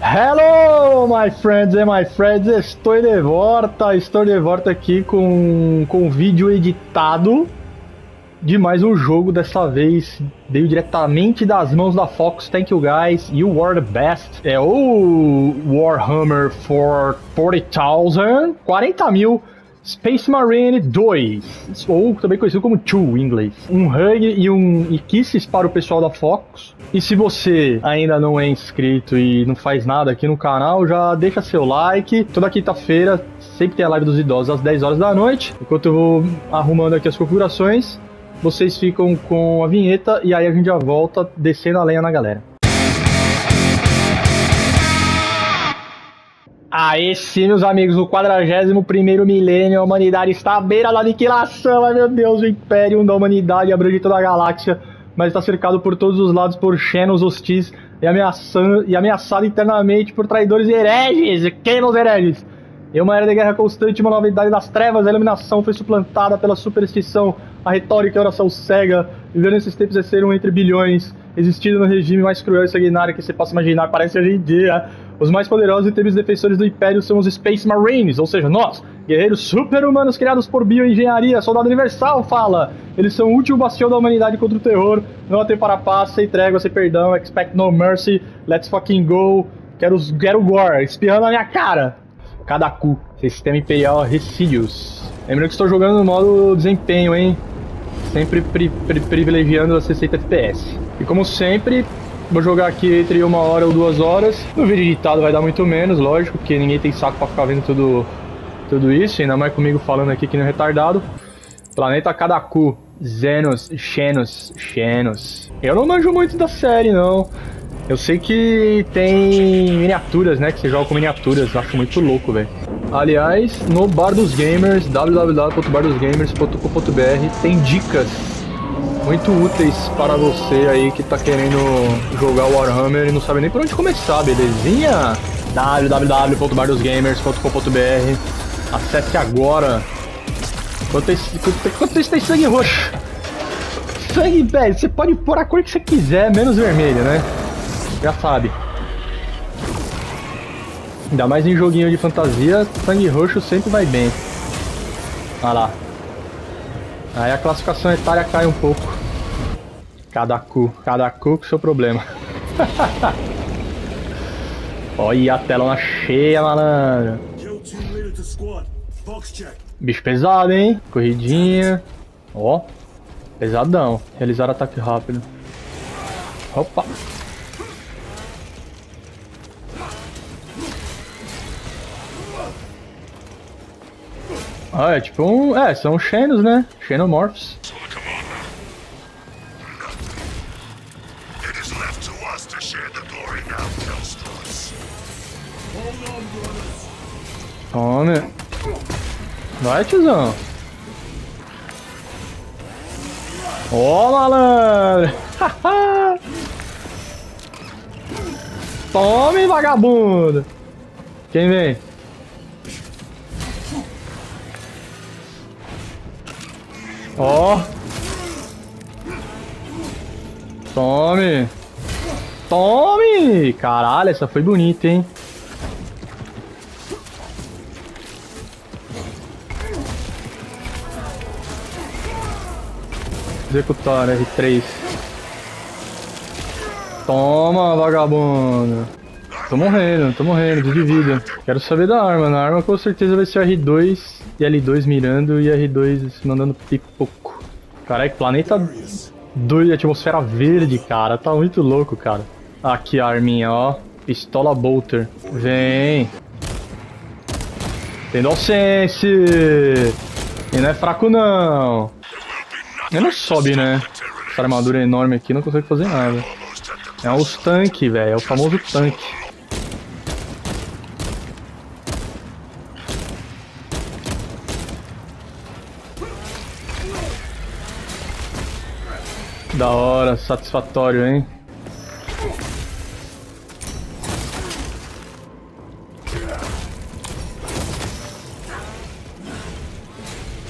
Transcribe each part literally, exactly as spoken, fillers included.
Hello, my friends and my friends, estou de volta, estou de volta aqui com, com um vídeo editado de mais um jogo. Dessa vez veio diretamente das mãos da Fox. Thank you guys, you are the best. É o Warhammer for quarenta mil Space Marine dois, ou também conhecido como dois em inglês. Um hug e um e kisses para o pessoal da Fox. E se você ainda não é inscrito e não faz nada aqui no canal, já deixa seu like. Toda quinta-feira sempre tem a live dos idosos às dez horas da noite. Enquanto eu vou arrumando aqui as configurações, vocês ficam com a vinheta e aí a gente já volta descendo a lenha na galera. Aí sim, meus amigos, o quadragésimo primeiro milênio, a humanidade está à beira da aniquilação. Ai meu Deus, o império da humanidade abrange toda a galáxia, mas está cercado por todos os lados por Xenos hostis e, ameaçando, e ameaçado internamente por traidores e hereges. Queimam os hereges. Em uma era de guerra constante, uma novidade das trevas, a iluminação foi suplantada pela superstição, a retórica e a oração cega. Viver nesses tempos é ser um entre bilhões, existindo no regime mais cruel e sanguinário que você possa imaginar, parece hoje em dia. Os mais poderosos e temidos defensores do Império são os Space Marines, ou seja, nós, guerreiros super-humanos criados por bioengenharia. Soldado Universal fala, eles são o último bastião da humanidade contra o terror. Não há tempo para paz, sem trégua, sem perdão, expect no mercy, let's fucking go. Quero, quero gore, espirrando na minha cara. Cada cu, sistema imperial Resíduos. Lembrando que estou jogando no modo desempenho, hein? Sempre pri pri privilegiando a sessenta F P S. E como sempre, vou jogar aqui entre uma hora ou duas horas. No vídeo editado vai dar muito menos, lógico, porque ninguém tem saco pra ficar vendo tudo, tudo isso. Ainda mais comigo falando aqui que nem um retardado. Planeta Kadaku, Xenos, Xenos, Xenos. Eu não manjo muito da série, não. Eu sei que tem miniaturas, né? Que você joga com miniaturas. Eu acho muito louco, velho. Aliás, no Bar dos Gamers, w w w ponto bar dos gamers ponto com ponto b r, tem dicas muito úteis para você aí que tá querendo jogar Warhammer e não sabe nem por onde começar, belezinha? w w w ponto bar dos gamers ponto com ponto b r. Acesse agora. Quanto isso tem sangue roxo? Sangue, velho, você pode pôr a cor que você quiser, menos vermelho, né? Já sabe. Ainda mais em joguinho de fantasia, sangue roxo sempre vai bem. Olha lá. Aí a classificação etária cai um pouco. Cada cu, cada cu com seu problema. Olha a telona cheia, malandro. Bicho pesado, hein? Corridinha. Ó. Pesadão. Realizar ataque rápido. Opa. Ah, é tipo um... É, são Xenos, né? Xenomorphs. Tome. Vai, tiozão. Ó, oh, malandro. Tome, vagabundo. Quem vem? Ó. Oh. Tome. Tome. Caralho, essa foi bonita, hein? Executar R três. Toma, vagabundo. Tô morrendo, tô morrendo de vida. Quero saber da arma. Na arma com certeza vai ser R dois e L dois mirando e R dois mandando pipoco. Caralho, planeta dois, atmosfera verde, cara. Tá muito louco, cara. Aqui a arminha, ó. Pistola Bolter. Vem. Tem DualSense. E não é fraco, não. Ele não sobe, né? Essa armadura enorme aqui não consegue fazer nada. É os tanques, velho. É o famoso tanque. Da hora, satisfatório, hein?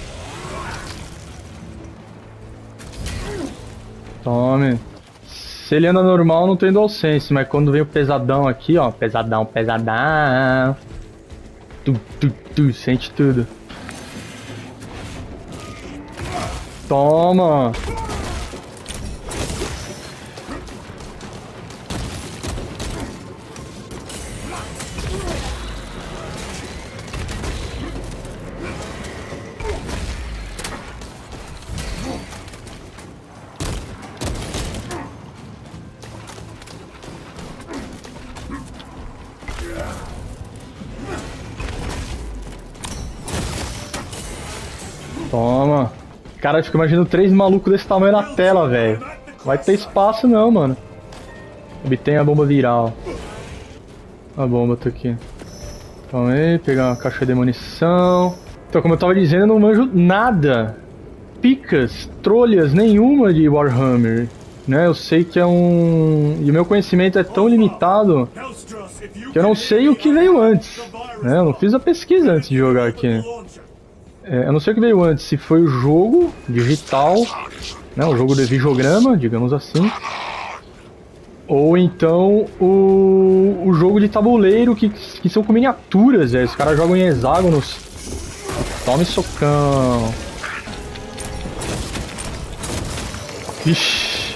Tome. Se ele anda normal, não tem DualSense, mas quando vem o pesadão aqui, ó, pesadão, pesadão, tu, tu, tu, sente tudo. Toma! Toma. Cara, fica imaginando três malucos desse tamanho na tela, velho. Vai ter espaço não, mano. Obtém a bomba viral. A bomba tá aqui. Calma aí, pegar uma caixa de munição. Então, como eu tava dizendo, eu não manjo nada. Picas, trolhas nenhuma de Warhammer. Né? Eu sei que é um... E o meu conhecimento é tão limitado que eu não sei o que veio antes. Né? Eu não fiz a pesquisa antes de jogar aqui. É, eu não sei o que veio antes, se foi o jogo digital, né, o jogo de videograma, digamos assim, ou então o, o jogo de tabuleiro que, que são com miniaturas, é, os caras jogam em hexágonos. Tome socão. Ixi.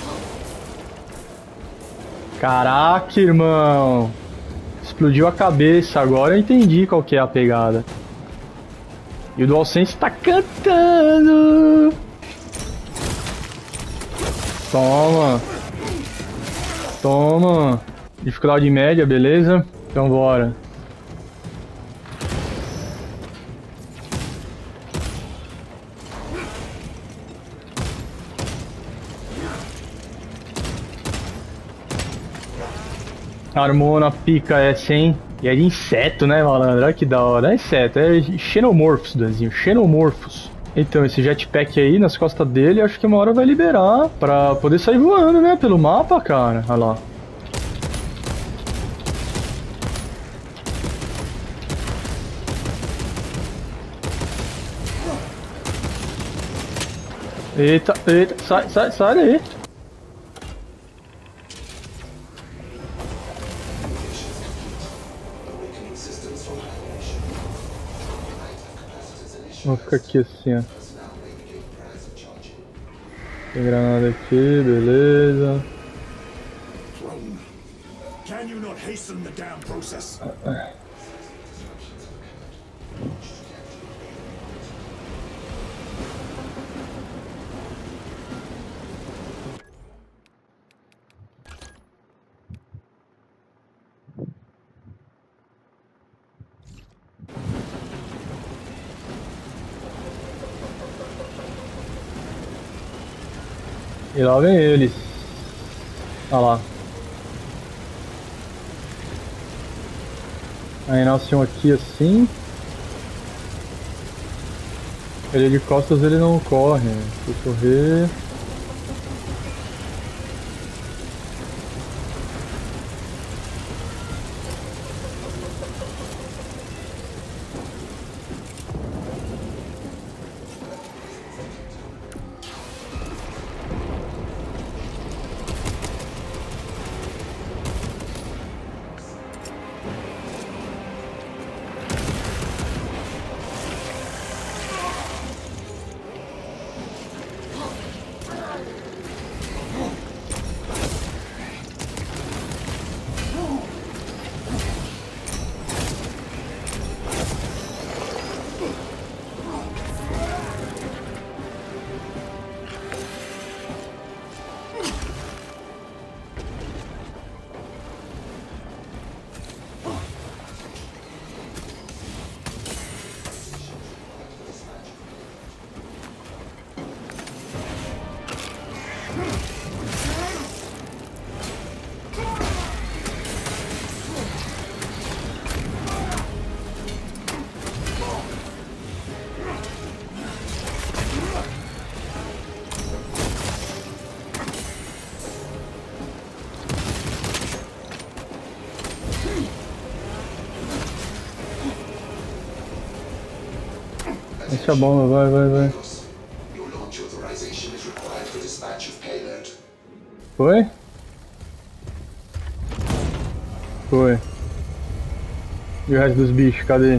Caraca, irmão. Explodiu a cabeça, agora eu entendi qual que é a pegada. E o DualSense tá cantando! Toma! Toma! Dificuldade média, beleza? Então bora. Harmona pica essa, hein? E é de inseto, né, malandro? Olha que da hora. É inseto, é Xenomorphos, Danzinho. Xenomorphos. Então, esse jetpack aí nas costas dele, acho que uma hora vai liberar pra poder sair voando, né? Pelo mapa, cara. Olha lá. Eita, eita. Sai, sai, sai daí. Vou ficar aqui assim, ó. Tem granada aqui, beleza. E lá vem eles. Olha lá. Aí nasce um aqui assim. Ele de costas ele não corre. Se eu correr. Deixa a bomba, vai, vai, vai. Foi? Foi. E o resto dos bichos, cadê?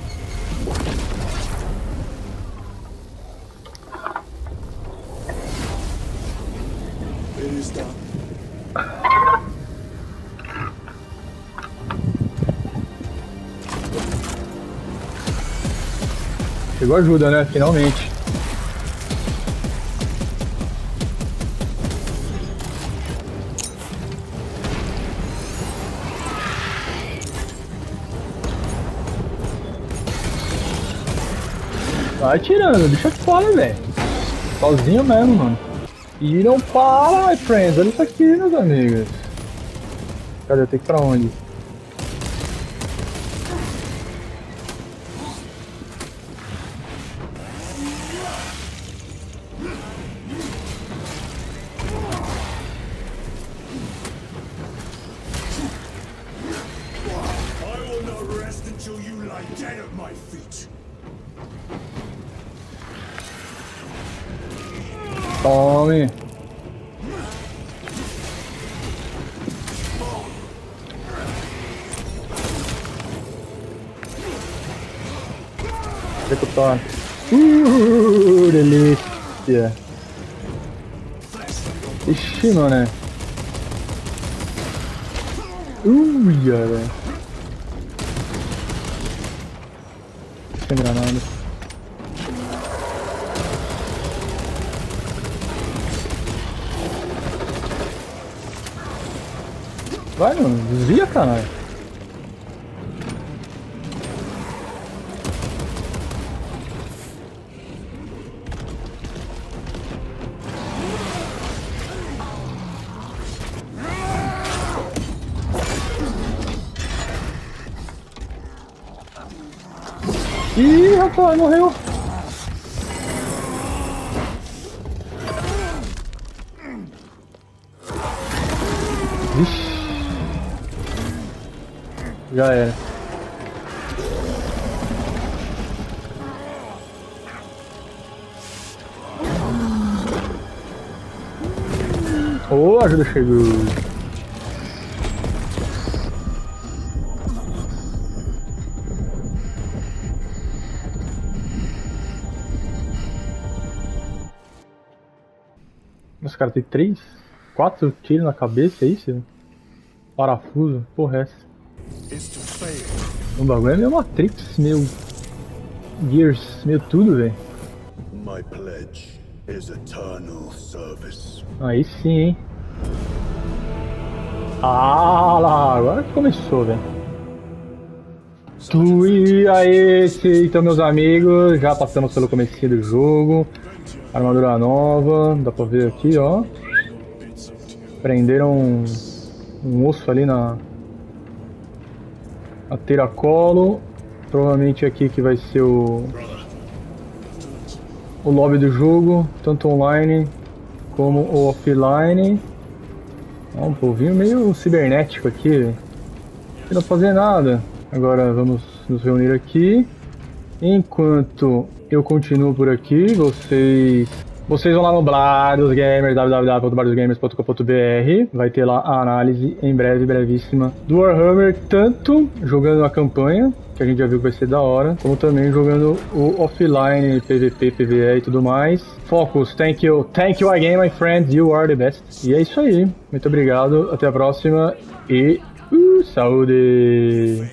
Chegou ajuda, né? Finalmente. Vai tirando, deixa fora, velho. Sozinho mesmo, mano. E não para, my friends. Olha isso aqui, meus amigos. Cadê? Eu tenho que ir pra onde? Tome! Executar. Uh, delícia! Ixi, mano. Uia, velho. Sem granada. Vai, mano, desvia, caralho. Ih, rapaz, morreu. Vixe. Já era. Oh, a ajuda chegou. Os caras tem três, quatro tiros na cabeça, é isso? Parafuso, porra, é essa? O bagulho é meio Matrix, meio Gears, meio tudo, velho. Aí sim, hein? Ah lá, agora que começou, velho. Tu e aí, então, meus amigos, já passamos pelo comecinho do jogo. Armadura nova, dá pra ver aqui, ó. Prenderam um, um osso ali na, na tiracolo. Provavelmente aqui que vai ser o, o lobby do jogo, tanto online como o offline. Ó, um povinho meio cibernético aqui, não dá pra fazer nada. Agora vamos nos reunir aqui. Enquanto eu continuo por aqui, vocês vocês vão lá no Bar dos Gamers, w w w ponto bar dos gamers ponto com ponto b r. Vai ter lá a análise em breve, brevíssima, do Warhammer, tanto jogando a campanha, que a gente já viu que vai ser da hora, como também jogando o offline, P V P, P V E e tudo mais. Focus, thank you, thank you again, my friends, you are the best. E é isso aí, muito obrigado, até a próxima e uh, saúde!